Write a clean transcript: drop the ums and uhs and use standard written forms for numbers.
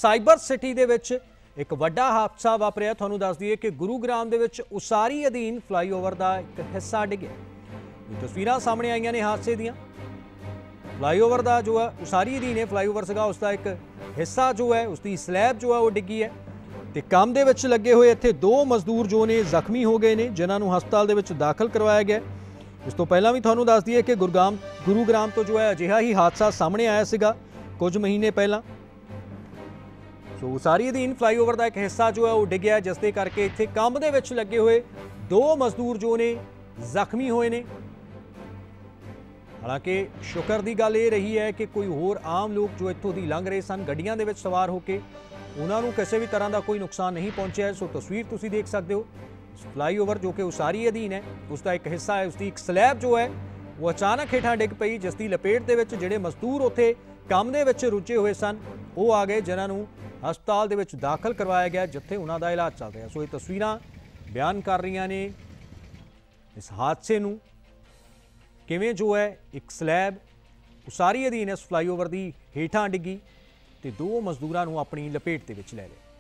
Cyber city दे विच एक वड्डा हादसा वापरिया। तुहानूं दस दईए कि गुरुग्राम दे विच उसारी अधीन फ्लाईओवर का एक हिस्सा डिग्गिया। तस्वीरां सामने आईयां ने हादसे दियां। फ्लाईओवर का जो है उसारी अधीन है, फ्लाईओवर सीगा उसका एक हिस्सा जो है उसकी स्लैब जो है वो डिग्गी है। तो काम दे विच लगे हुए इत्थे दो मजदूर जो ने जख्मी हो गए ने, जिन्होंने हस्पताल दे विच दाखिल करवाया गया। इस तो पहला भी तुहानूं दस दईए कि गुरुग्राम तो जो है अजिहा ही हादसा सामने आया सीगा कुछ महीने पहला। सो उसारी अधीन फ्लाईओवर का एक हिस्सा जो है वो डिग्गिया, जिसके करके इत्थे काम दे विच लगे हुए दो मजदूर जो ने जख्मी होए ने। हालांकि शुक्र की गल ये रही है कि कोई होर आम लोग जो इत्थों दी लंघ रहे सन गड्डियां दे विच सवार होकर, उन्होंने किसी भी तरह का कोई नुकसान नहीं पहुंचा है। सो तस्वीर तुसीं देख सकते हो, फ्लाईओवर जो कि उसारी अधीन है उसका एक हिस्सा है, उसकी एक स्लैब जो है वो अचानक हेठां डिग पई, जिसकी लपेट दे विच जिहड़े मजदूर उत्थे काम दे विच रुझे हुए सन वो आ गए, जिन्होंने हस्पताल दे विच दाखिल करवाया गया जिथे उन्हां दा इलाज चल रहा। सो ये तस्वीरां बयान कर रही ने इस हादसे नूं, किवें जो है एक स्लैब उसारी अधीन इस फ्लाईओवर की हेठां डिग्गी ते दो मजदूरां नूं अपनी लपेट दे विच लै लिया।